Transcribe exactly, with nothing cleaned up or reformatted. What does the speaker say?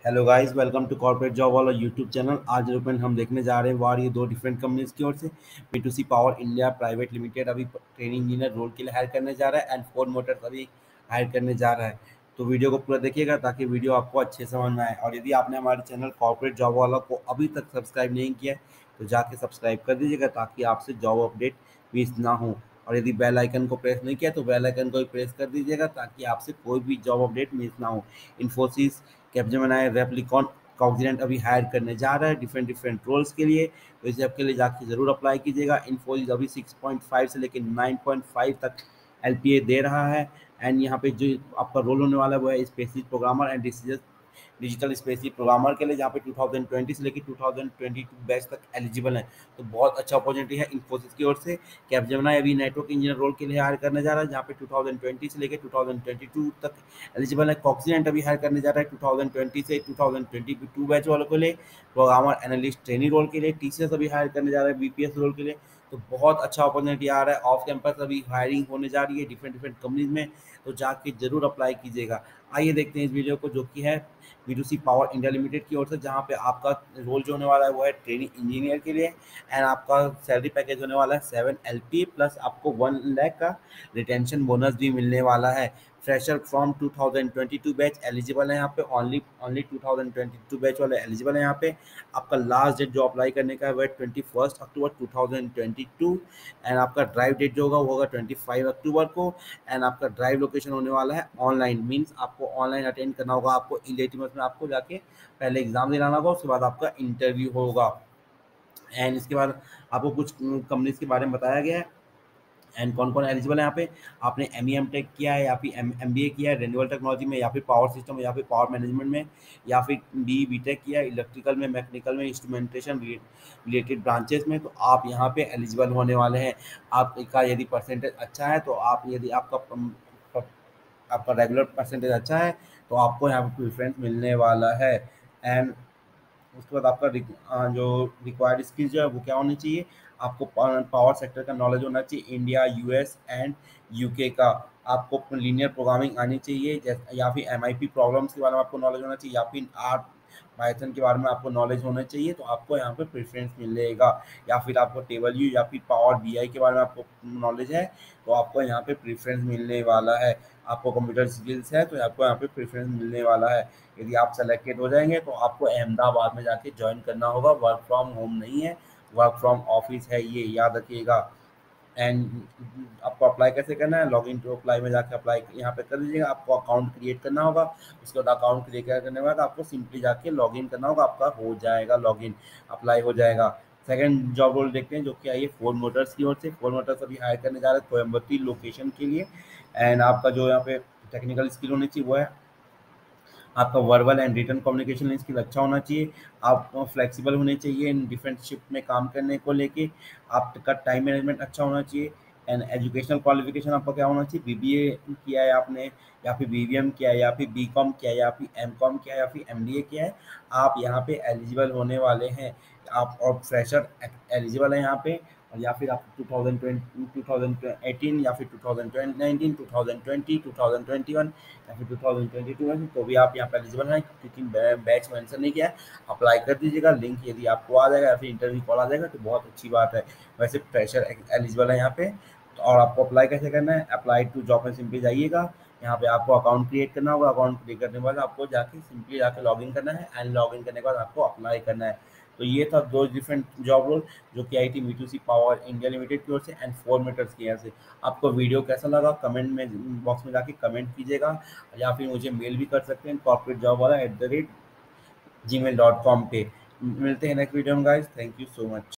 Hello guys, welcome to corporate job वाला YouTube channel. आज recommend हम देखने जा रहे हैं वार ये दो डिफरेंट कंपनीज की ओर से। B to C power India private limited अभी ट्रेनिंग इंजीनियर रोल के लिए हायर करने जा रहा है एंड फोर्ड मोटर्स अभी हायर करने जा रहा है। तो वीडियो को पूरा देखिएगा ताकि वीडियो आपको अच्छे समझ में आए। और यदि आपने हमारे चैनल कॉर्पोरेट जॉब वाला को अभी तक सब्सक्राइब नहीं किया है तो जाके सब्सक्राइब कर दीजिएगा ताकि आपसे जॉब अपडेट मिस ना हो। और यदि बेल आइकन को प्रेस नहीं किया तो बेल आइकन को भी प्रेस कर दीजिएगा ताकि आपसे कोई भी जॉब अपडेट मिस ना हो। इन्फोसिस, कैपजेमिनी, रेप्लिकॉन, कॉग्निजेंट अभी हायर करने जा रहा है डिफरेंट डिफरेंट रोल्स के लिए। तो इस जॉब के लिए जाके ज़रूर अप्लाई कीजिएगा। इन्फोसिस अभी सिक्स पॉइंट फाइव से लेकर नाइन पॉइंट फाइव तक एल पी ए दे रहा है। एंड यहाँ पे जो आपका रोल होने वाला है वो है specific programmer and decision digital specific programmer के लिए, जहाँ पे टू थाउजेंड ट्वेंटी से लेकर two thousand twenty two batch तक एलिजिबल है। तो बहुत अच्छा अपॉर्चुनिटी है इन्फोसिस की ओर से। कैपजेमिनी अभी नेटवर्क इंजीनियर रोल के लिए हायर करने जा रहा है, जहाँ पे टू थाउजेंड ट्वेंटी से लेकर टू थाउजेंड ट्वेंटी टू तक एलिजिबल है। कॉग्निजेंट अभी हायर करने जा रहा है टू थाउजेंड ट्वेंटी से two thousand twenty two batch वालों के लिए, प्रोग्रामर एनालिस्ट ट्रेनिंग रोल के लिए। टीसीएस अभी हायर करने जा रहा है बीपीएस रोल के लिए। तो बहुत अच्छा अपॉर्चुनिटी आ रहा है। ऑफ कैंपस अभी हायरिंग होने जा रही है डिफरेंट डिफरेंट कंपनीज में, तो जाके जरूर अप्लाई कीजिएगा। आइए देखते हैं इस वीडियो को, जो कि है B to C power India limited की ओर से, जहाँ पे आपका रोल जो होने वाला है वो है ट्रेनिंग इंजीनियर के लिए। एंड आपका सैलरी पैकेज होने वाला है सेवन एल पी प्लस आपको वन लैख का रिटेंशन बोनस भी मिलने वाला है। Fresher from two thousand twenty two batch eligible है यहाँ पे, only only two thousand twenty two batch वाले एलिजिबल है यहाँ पे। आपका लास्ट डेट जो अप्लाई करने का है वो है twenty first October two thousand twenty two. And आपका ड्राइव डेट जो होगा वो होगा ट्वेंटी फाइव अक्टूबर को। एंड आपका ड्राइव लोकेशन होने वाला है ऑनलाइन, मीन्स आपको ऑनलाइन अटेंड करना होगा। आपको इलेटिमस में आपको जाके पहले एग्जाम दिलाना होगा, उसके बाद आपका इंटरव्यू होगा। एंड इसके बाद आपको कुछ कंपनीज के बारे में बताया गया है एंड कौन कौन एलिजिबल है यहाँ पे। आपने एम ई एम टेक किया है या फिर एम एम बी ए किया है रेन्यूएबल टेक्नोलॉजी में, या फिर पावर सिस्टम या फिर पावर मैनेजमेंट में, या फिर बी बी टेक किया है इलेक्ट्रिकल में, मैकेनिकल में, इंस्ट्रूमेंटेशन रिलेटेड ब्रांचेस में, तो आप यहाँ पे एलिजिबल होने वाले हैं। आपका यदि परसेंटेज अच्छा है तो आप, यदि आपका आपका रेगुलर परसेंटेज अच्छा है तो आपको यहाँ पे प्रेफरेंस मिलने वाला है। एंड उसके बाद आपका रिक- अ, जो रिक्वायर्ड स्किल्स जो है वो क्या होनी चाहिए। आपको पावर सेक्टर का नॉलेज होना चाहिए, इंडिया, यूएस एंड यूके का। आपको लीनियर प्रोग्रामिंग आनी चाहिए, जैसे या फिर एमआईपी प्रॉब्लम्स के बारे में आपको नॉलेज होना चाहिए, या फिर आर्ट पाइथन के बारे में आपको नॉलेज होना चाहिए, तो आपको यहाँ पे प्रेफरेंस मिलेगा। या फिर आपको टेबल यू या फिर पावर बीआई के बारे में आपको नॉलेज है तो आपको यहाँ पे प्रेफरेंस मिलने वाला है। आपको कंप्यूटर स्किल्स है तो आपको यहाँ पे प्रेफरेंस मिलने वाला है। यदि आप सेलेक्टेड हो जाएंगे तो आपको अहमदाबाद में जाके ज्वाइन करना होगा, वर्क फ्रॉम होम नहीं है, वर्क फ्रॉम ऑफिस है, ये याद रखिएगा। एंड आपको अप्लाई कैसे करना है, लॉगिन टू अप्लाई में जाके अप्लाई यहाँ पे कर दीजिएगा। आपको अकाउंट क्रिएट करना होगा, उसके बाद अकाउंट क्रिएट करने के बाद आपको सिंपली जाके लॉगिन करना होगा, आपका हो जाएगा लॉगिन, अप्लाई हो जाएगा। सेकंड जॉब रोल देखते हैं जो कि आई है फोर्ड मोटर्स की ओर से। फोर्ड मोटर्स अभी हायर करने जा रहे हैं कोयम्बटूर लोकेशन के लिए। एंड आपका जो यहाँ पे टेक्निकल स्किल होनी चाहिए वो है आपका verbal and written communication skill अच्छा होना चाहिए। आप फ्लेक्सिबल होने चाहिए इन डिफरेंट शिफ्ट में काम करने को लेके। आपका टाइम मैनेजमेंट अच्छा होना चाहिए। एंड एजुकेशनल क्वालिफिकेशन आपका क्या होना चाहिए, बीबीए किया है आपने, या फिर बीवीएम किया है, या फिर बीकॉम किया है, या फिर एमकॉम किया है, या फिर एमबीए किया है, आप यहाँ पे एलिजिबल होने वाले हैं। आप और फ्रेशर एलिजिबल है यहाँ पे। और या फिर आप two thousand twenty two thousand eighteen या फिर two thousand nineteen two thousand twenty two thousand twenty one या फिर टू थाउजेंड ट्वेंटी टू में, तो भी आप यहाँ पे एलिजिबल हैं। क्योंकि बैच मेंशन नहीं किया है, अप्लाई कर दीजिएगा। लिंक यदि आपको आ जाएगा या फिर इंटरव्यू कॉल आ जाएगा तो बहुत अच्छी बात है। वैसे फ्रेशर एलिजिबल है यहाँ पे। तो और आपको अप्लाई कैसे करना है, अप्लाई टू जॉब में सिंपली जाइएगा। यहाँ पे आपको अकाउंट क्रिएट करना होगा, अकाउंट क्रिएट करने के बाद आपको जाके सिंपली जाके लॉगिन करना है। एंड लॉगिन करने के बाद आपको अप्लाई करना है। तो ये था दो डिफरेंट जॉब रोल जो कि I T B to C power India limited की ओर से एंड फोर मीटर्स की यहाँ से। आपको वीडियो कैसा लगा कमेंट में बॉक्स में जाके कमेंट कीजिएगा, या फिर मुझे मेल भी कर सकते हैं कॉर्पोरेट जॉब वाला at the rate G mail dot com पे। मिलते हैं नेक्स्ट वीडियो में guys, thank you so much.